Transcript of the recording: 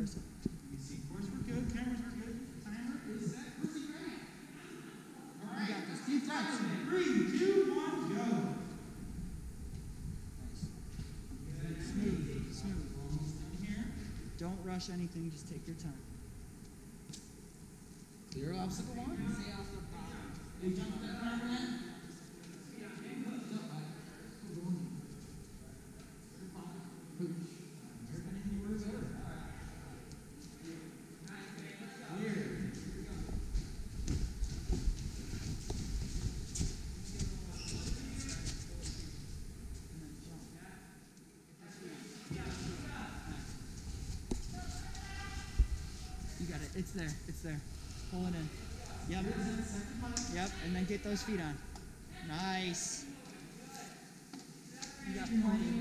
Karissa. Easy. Course we're good. Cameras we're good. Timer is set. Pussy Grant. All right. You got this. Keep touching. 3, 2, 1, go. Nice. Smooth. Smooth. Almost in here. Don't rush anything. Just take your time. Clear obstacle one. Stay off the bottom. You jump that right in. You got it. It's there. It's there. Pull it in. Yep. Yep. And then get those feet on. Nice. You got plenty.